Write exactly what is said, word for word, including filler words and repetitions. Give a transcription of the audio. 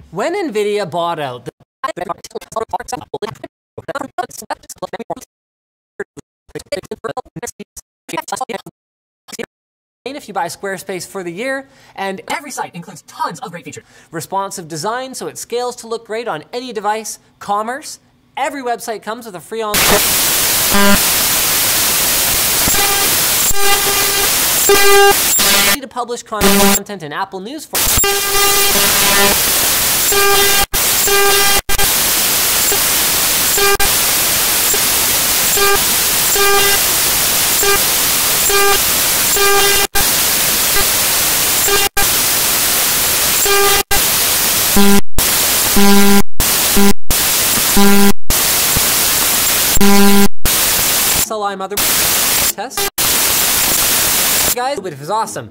When NVIDIA bought out the if you buy Squarespace for the year, and every site includes tons of great features. Responsive design, so it scales to look great on any device. Commerce, every website comes with a free on to publish content in Apple News for so I'm other test. Guys, but it was awesome.